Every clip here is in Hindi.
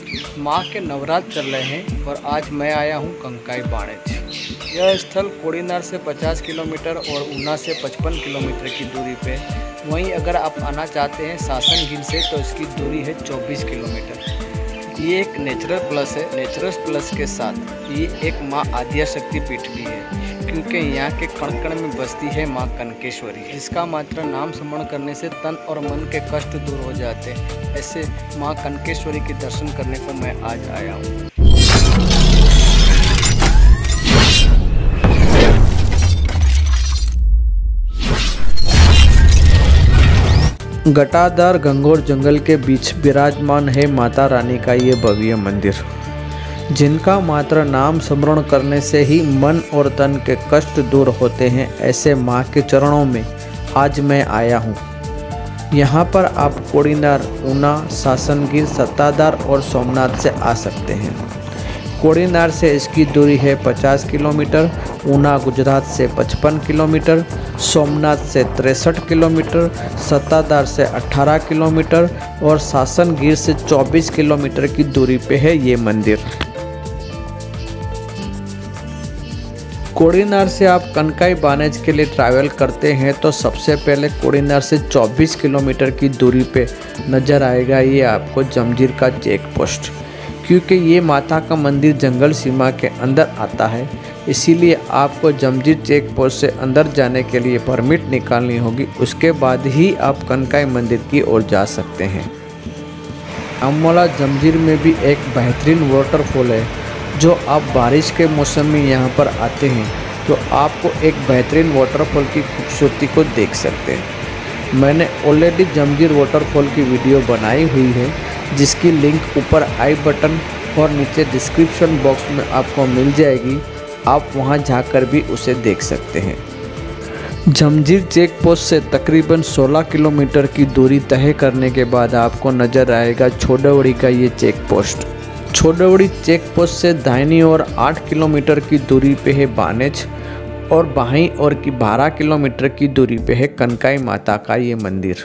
माँ के नवरात्र चल रहे हैं और आज मैं आया हूँ कंकाई बाणेज। यह स्थल कोड़ीनार से 50 किलोमीटर और ऊना से 55 किलोमीटर की दूरी पे। वहीं अगर आप आना चाहते हैं सासनगिर से तो इसकी दूरी है 24 किलोमीटर। ये एक नेचुरल प्लस है। नेचुरल प्लस के साथ ये एक माँ आद्याशक्ति पीठ भी है, क्योंकि यहाँ के कण कण में बसती है माँ कनकेश्वरी, जिसका मात्र नाम स्मरण करने से तन और मन के कष्ट दूर हो जाते हैं। ऐसे माँ कनकेश्वरी के दर्शन करने को मैं आज आया हूँ। घटाधार घंघोर जंगल के बीच विराजमान है माता रानी का ये भव्य मंदिर, जिनका मात्र नाम स्मरण करने से ही मन और तन के कष्ट दूर होते हैं। ऐसे माँ के चरणों में आज मैं आया हूँ। यहाँ पर आप कोड़ीनार, ऊना, सासनगिर, सत्ताधार और सोमनाथ से आ सकते हैं। कोड़ीनार से इसकी दूरी है 50 किलोमीटर, ऊना गुजरात से 55 किलोमीटर, सोमनाथ से 63 किलोमीटर, सत्ताधार से 18 किलोमीटर और सासनगिर से 24 किलोमीटर की दूरी पे है ये मंदिर। कोड़ीनार से आप कंकाई बाणेज के लिए ट्रैवल करते हैं तो सबसे पहले कोड़ीनार से 24 किलोमीटर की दूरी पे नज़र आएगा ये आपको जंजीर का चेक पोस्ट। क्योंकि ये माता का मंदिर जंगल सीमा के अंदर आता है, इसीलिए आपको जंजीर चेक पोस्ट से अंदर जाने के लिए परमिट निकालनी होगी। उसके बाद ही आप कंकाई मंदिर की ओर जा सकते हैं। अम्मोला जंजीर में भी एक बेहतरीन वाटरफॉल है। जो आप बारिश के मौसम में यहाँ पर आते हैं तो आपको एक बेहतरीन वाटरफॉल की खूबसूरती को देख सकते हैं। मैंने ऑलरेडी जंजीर वाटरफॉल की वीडियो बनाई हुई है, जिसकी लिंक ऊपर आई बटन और नीचे डिस्क्रिप्शन बॉक्स में आपको मिल जाएगी। आप वहां जाकर भी उसे देख सकते हैं। जंजीर चेक पोस्ट से तकरीबन 16 किलोमीटर की दूरी तय करने के बाद आपको नज़र आएगा छोड़वड़ी का ये check post. Chhodwadi check post से दाहिनी ओर 8 किलोमीटर की दूरी पे है बाणेज और बाईं ओर की 12 किलोमीटर की दूरी पे है कंकाई माता का ये मंदिर।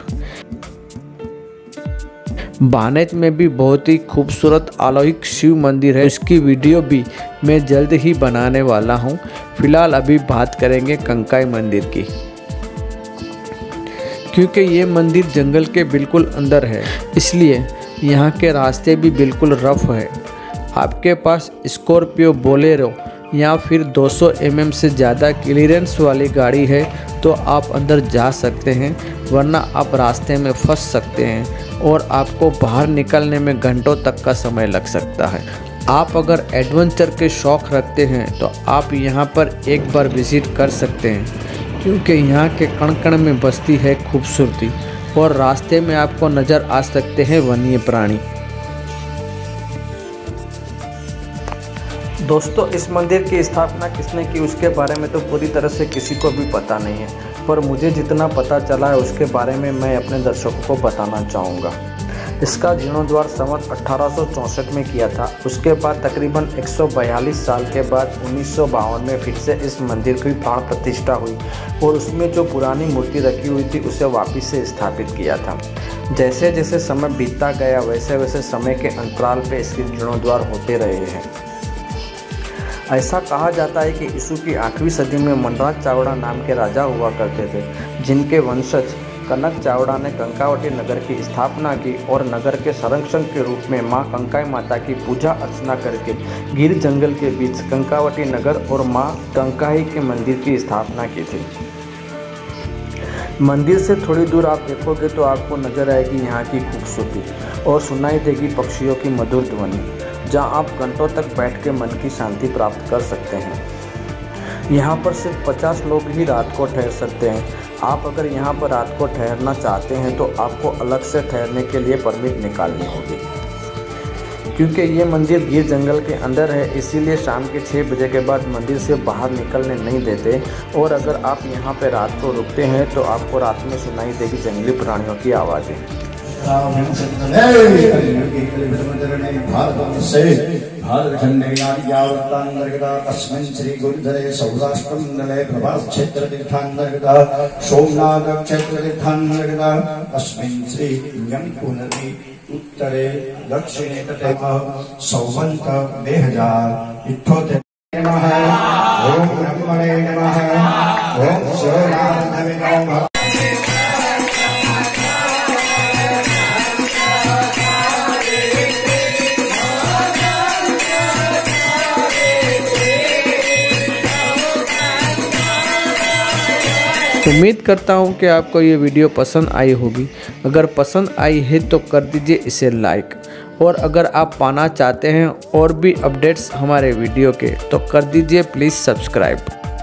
बाणेज में भी बहुत ही खूबसूरत अलौकिक शिव मंदिर है। इसकी वीडियो भी मैं जल्द ही बनाने वाला हूँ। फिलहाल अभी बात करेंगे कंकाई मंदिर की, क्योंकि ये मंदिर जंगल के बिल्कुल अंदर है, इसलिए यहाँ के रास्ते भी बिल्कुल रफ है। आपके पास स्कॉर्पियो, बोलेरो या फिर 200 mm से ज़्यादा क्लियरेंस वाली गाड़ी है तो आप अंदर जा सकते हैं, वरना आप रास्ते में फंस सकते हैं और आपको बाहर निकलने में घंटों तक का समय लग सकता है। आप अगर एडवेंचर के शौक़ रखते हैं तो आप यहाँ पर एक बार विज़िट कर सकते हैं, क्योंकि यहाँ के कण कण में बसती है खूबसूरती और रास्ते में आपको नज़र आ सकते हैं वन्य प्राणी। दोस्तों, इस मंदिर की स्थापना किसने की उसके बारे में तो पूरी तरह से किसी को भी पता नहीं है, पर मुझे जितना पता चला है उसके बारे में मैं अपने दर्शकों को बताना चाहूँगा। इसका जीर्णोद्धार संवत 1864 में किया था। उसके बाद तकरीबन 142 साल के बाद 1952 में फिर से इस मंदिर की प्राण प्रतिष्ठा हुई और उसमें जो पुरानी मूर्ति रखी हुई थी उसे वापस से स्थापित किया था। जैसे जैसे समय बीतता गया वैसे वैसे समय के अंतराल पे इसके जीर्णोद्धार होते रहे हैं। ऐसा कहा जाता है कि यीशु की 8वीं सदी में मनराज चावड़ा नाम के राजा हुआ करते थे, जिनके वंशज कनक चावड़ा ने कंकावटी नगर की स्थापना की और नगर के संरक्षक के रूप में मां कंकाई माता की पूजा अर्चना करके गिर जंगल के बीच कंकावटी नगर और मां कंकाई के मंदिर की स्थापना की थी। मंदिर से थोड़ी दूर आप देखोगे तो आपको नजर आएगी यहाँ की खूबसूरती और सुनाई देगी पक्षियों की मधुर ध्वनि, जहाँ आप घंटों तक बैठ के मन की शांति प्राप्त कर सकते हैं। यहाँ पर सिर्फ 50 लोग ही रात को ठहर सकते हैं। आप अगर यहाँ पर रात को ठहरना चाहते हैं तो आपको अलग से ठहरने के लिए परमिट निकालनी होगी। क्योंकि ये मंदिर गिर जंगल के अंदर है, इसीलिए शाम के 6 बजे के बाद मंदिर से बाहर निकलने नहीं देते। और अगर आप यहाँ पर रात को रुकते हैं तो आपको रात में सुनाई देगी जंगली प्राणियों की आवाज़ें। भारत खंडे यावत्तांतर्गता तस्मिन् श्री गुरुधरे सौराष्ट्रमंडले प्रभास क्षेत्र तीर्थांतर्गता सोमनाथ क्षेत्र तीर्थांतर्गता तस्मिन् श्री यंकुनदी उत्तरे दक्षिणे तटे सौमंत 2000 इत्थोते नमः ओम ब्रह्मणे नमः ओम शिवाय नमः। उम्मीद करता हूँ कि आपको ये वीडियो पसंद आई होगी। अगर पसंद आई है तो कर दीजिए इसे लाइक, और अगर आप पाना चाहते हैं और भी अपडेट्स हमारे वीडियो के तो कर दीजिए प्लीज़ सब्सक्राइब।